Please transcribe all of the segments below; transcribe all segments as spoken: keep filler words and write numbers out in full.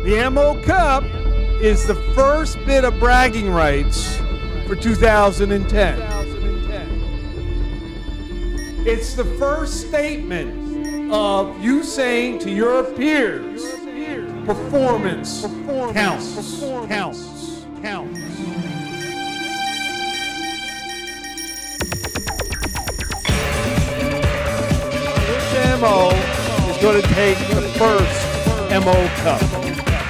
The M O Cup is the first bit of bragging rights for two thousand ten. It's the first statement of you saying to your peers, performance, counts, counts, counts. Which M O is going to take the first M O Cup?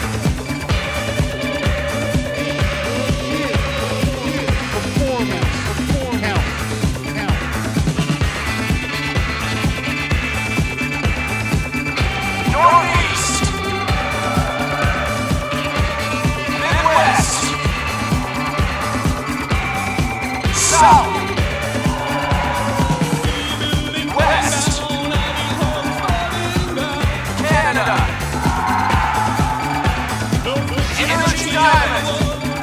South, West, Canada, Energy Diamond,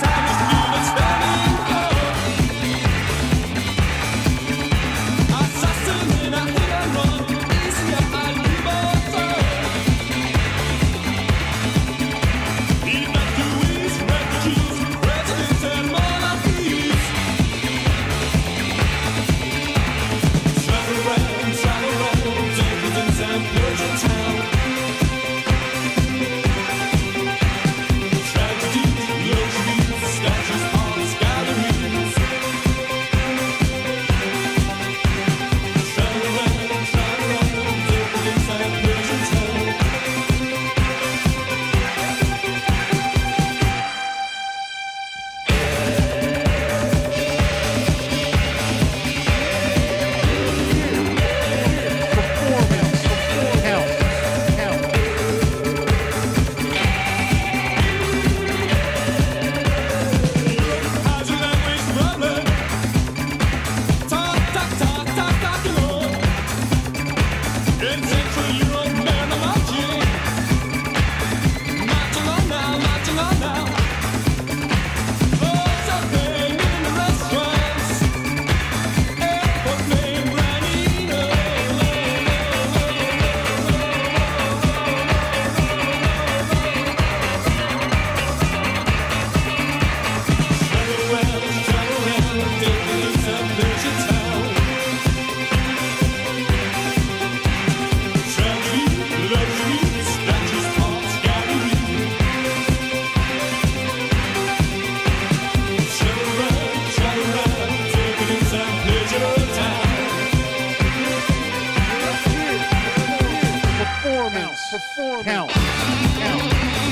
Count, count.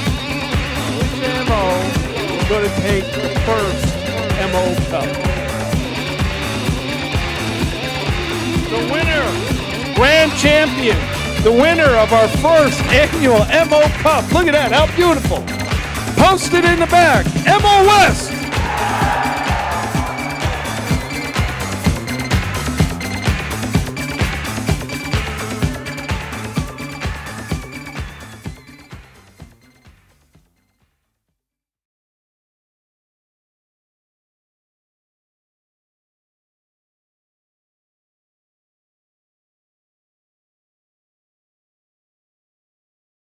Which M O is going to take the first M O Cup? The winner, grand champion, the winner of our first annual M O Cup. Look at that, how beautiful. Posted in the back, M O West.